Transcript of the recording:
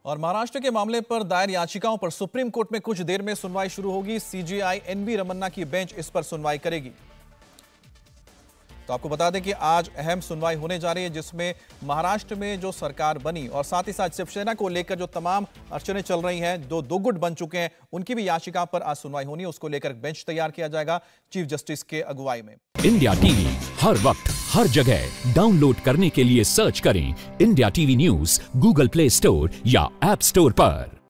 और महाराष्ट्र के मामले पर दायर याचिकाओं पर सुप्रीम कोर्ट में कुछ देर में सुनवाई शुरू होगी। सीजेआई एनबी रमन्ना की बेंच इस पर सुनवाई करेगी। तो आपको बता दें कि आज अहम सुनवाई होने जा रही है, जिसमें महाराष्ट्र में जो सरकार बनी और साथ ही साथ शिवसेना को लेकर जो तमाम अड़चनें चल रही हैं, दो गुट बन चुके हैं, उनकी भी याचिका पर आज सुनवाई होनी है। उसको लेकर बेंच तैयार किया जाएगा चीफ जस्टिस के अगुवाई में। इंडिया टीवी हर वक्त हर जगह डाउनलोड करने के लिए सर्च करें India TV news Google Play store या ऐप स्टोर पर।